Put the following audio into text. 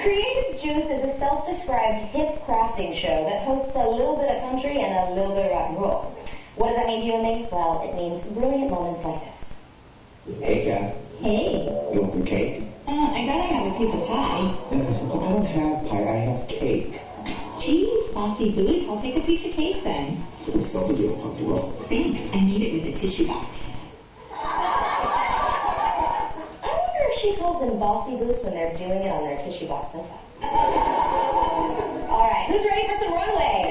Creative Juice is a self-described hip crafting show that hosts a little bit of country and a little bit of rock and roll. What does that mean to you and me? Well, it means brilliant moments like this. Hey, Kat. Hey. You want some cake? I'd rather have a piece of pie. I don't have pie, I have cake. Geez, Bossy Boots, I'll take a piece of cake then. So is your puff roll. Thanks, I need it with a tissue box. I wonder if she calls them Bossy Boots when they're doing it on their tissue box sofa. All right, who's ready for some runway?